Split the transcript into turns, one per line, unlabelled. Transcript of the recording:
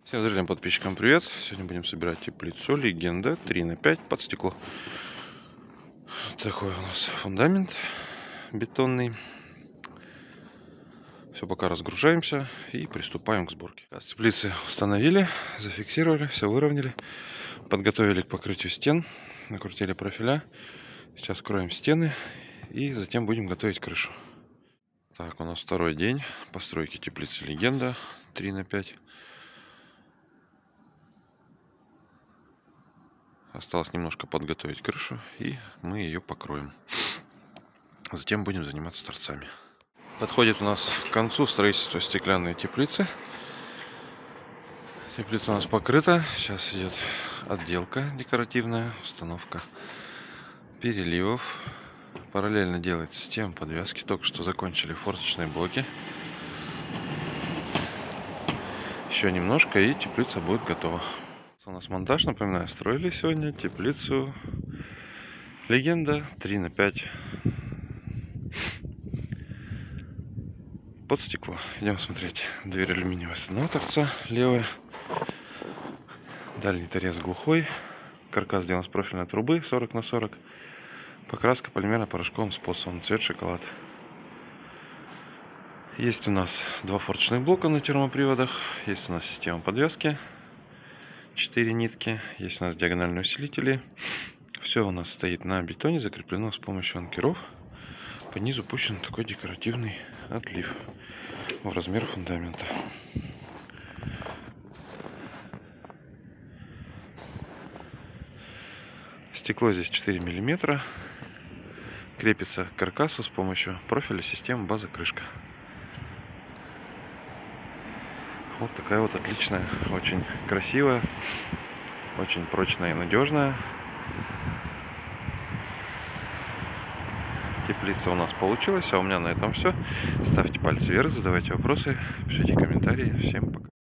Всем зрителям, подписчикам привет! Сегодня будем собирать теплицу Легенда 3х5 под стекло. Такой у нас фундамент бетонный. Все, пока разгружаемся и приступаем к сборке. Теплицы установили, зафиксировали, все выровняли, подготовили к покрытию стен, накрутили профиля. Сейчас кроем стены и затем будем готовить крышу. Так, у нас второй день постройки теплицы Легенда 3х5. Осталось немножко подготовить крышу, и мы ее покроем. Затем будем заниматься торцами. Подходит у нас к концу строительство стеклянной теплицы. Теплица у нас покрыта. Сейчас идет отделка декоративная, установка переливов. Параллельно делается система подвески. Только что закончили форточные блоки. Еще немножко, и теплица будет готова. У нас монтаж, напоминаю, строили сегодня теплицу Легенда 3х5 под стекло. Идем смотреть. Дверь алюминиевая с одного торца, левая. Дальний торец глухой. Каркас сделан с профильной трубы 40 на 40. Покраска полимерно-порошковым способом. Цвет шоколад. Есть у нас два форточных блока на термоприводах. Есть у нас система подвески. 4 нитки. Есть у нас диагональные усилители. Все у нас стоит на бетоне, закреплено с помощью анкеров. По низу пущен такой декоративный отлив в размер фундамента. Стекло здесь 4 мм. Крепится к каркасу с помощью профиля системы база-крышка. Вот такая вот отличная, очень красивая, очень прочная и надежная теплица у нас получилась. А у меня на этом все. Ставьте пальцы вверх, задавайте вопросы, пишите комментарии. Всем пока.